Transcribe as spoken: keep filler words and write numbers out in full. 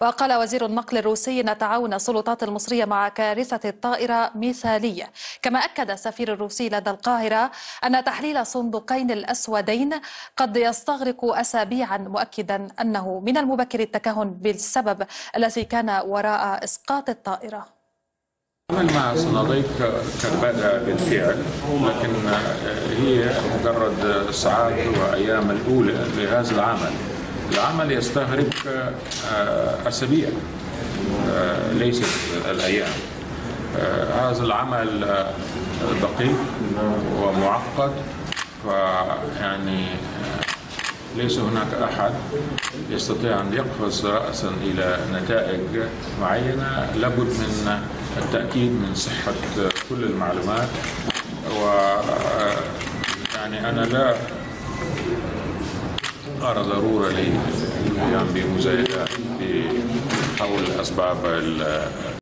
وقال وزير النقل الروسي أن تعاون السلطات المصرية مع كارثة الطائرة مثالية. كما أكد السفير الروسي لدى القاهرة أن تحليل الصندوقين الأسودين قد يستغرق أسابيعا، مؤكدا أنه من المبكر التكهن بالسبب الذي كان وراء إسقاط الطائرة. العمل مع صناديق كان بدأ بالفعل، لكن هي مجرد ساعات وأيام الأولى لهذا العمل. العمل يستغرق أسابيع ليست الأيام. هذا العمل دقيق ومعقد، فيعني ليس هناك أحد يستطيع أن يقفز رأسا إلى نتائج معينة. لابد من التأكيد من صحة كل المعلومات، و يعني أنا لا أرى ضرورة للقيام بمزايدات حول أسباب